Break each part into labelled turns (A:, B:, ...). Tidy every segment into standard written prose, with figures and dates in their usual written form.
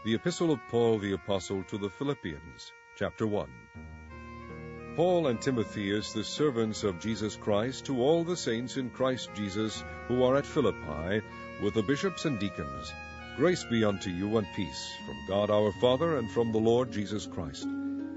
A: The Epistle of Paul the Apostle to the Philippians, chapter 1. Paul and Timotheus, the servants of Jesus Christ, to all the saints in Christ Jesus who are at Philippi, with the bishops and deacons, grace be unto you and peace, from God our Father and from the Lord Jesus Christ.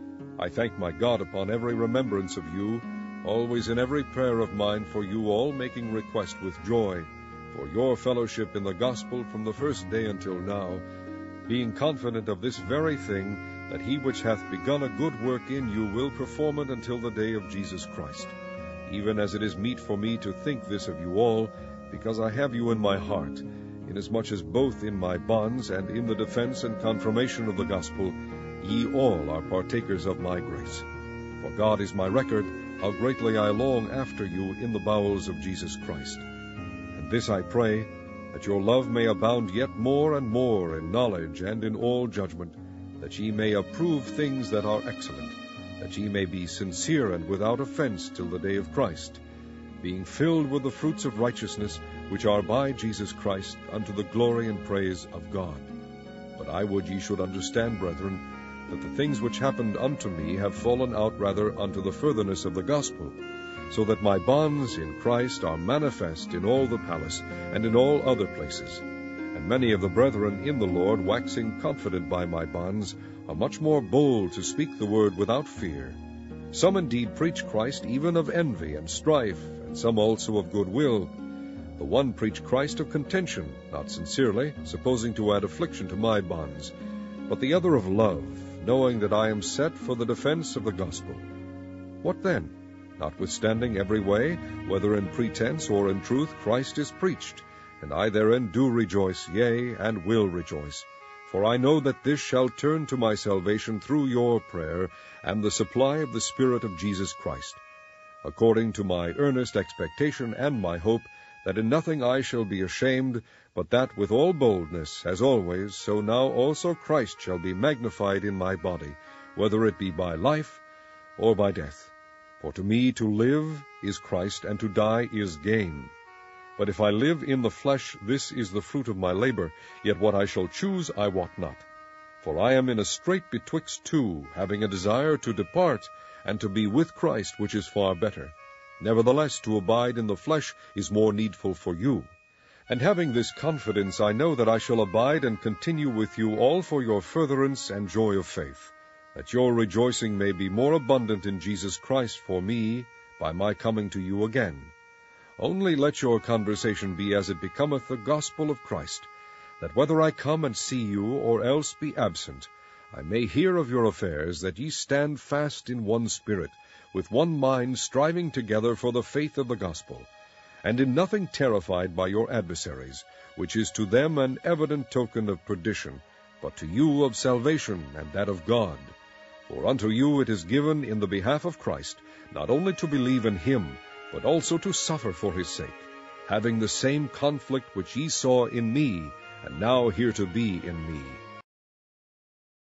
A: I thank my God upon every remembrance of you, always in every prayer of mine for you all, making request with joy, for your fellowship in the gospel from the first day until now, being confident of this very thing, that he which hath begun a good work in you will perform it until the day of Jesus Christ. Even as it is meet for me to think this of you all, because I have you in my heart, inasmuch as both in my bonds and in the defense and confirmation of the gospel, ye all are partakers of my grace. For God is my record, how greatly I long after you in the bowels of Jesus Christ. And this I pray, that your love may abound yet more and more in knowledge and in all judgment, that ye may approve things that are excellent, that ye may be sincere and without offense till the day of Christ, being filled with the fruits of righteousness, which are by Jesus Christ, unto the glory and praise of God. But I would ye should understand, brethren, that the things which happened unto me have fallen out rather unto the furtherance of the gospel, so that my bonds in Christ are manifest in all the palace and in all other places. And many of the brethren in the Lord, waxing confident by my bonds, are much more bold to speak the word without fear. Some indeed preach Christ even of envy and strife, and some also of good will. The one preach Christ of contention, not sincerely, supposing to add affliction to my bonds, but the other of love, knowing that I am set for the defense of the gospel. What then? Notwithstanding every way, whether in pretense or in truth, Christ is preached, and I therein do rejoice, yea, and will rejoice. For I know that this shall turn to my salvation through your prayer, and the supply of the Spirit of Jesus Christ, according to my earnest expectation and my hope, that in nothing I shall be ashamed, but that with all boldness, as always, so now also Christ shall be magnified in my body, whether it be by life or by death. For to me to live is Christ, and to die is gain. But if I live in the flesh, this is the fruit of my labor, yet what I shall choose I wot not. For I am in a strait betwixt two, having a desire to depart, and to be with Christ, which is far better. Nevertheless, to abide in the flesh is more needful for you. And having this confidence, I know that I shall abide and continue with you all for your furtherance and joy of faith, that your rejoicing may be more abundant in Jesus Christ for me, by my coming to you again. Only let your conversation be as it becometh the gospel of Christ, that whether I come and see you, or else be absent, I may hear of your affairs, that ye stand fast in one spirit, with one mind, striving together for the faith of the gospel, and in nothing terrified by your adversaries, which is to them an evident token of perdition, but to you of salvation, and that of God. For unto you it is given in the behalf of Christ, not only to believe in him, but also to suffer for his sake, having the same conflict which ye saw in me, and now hear to be in me.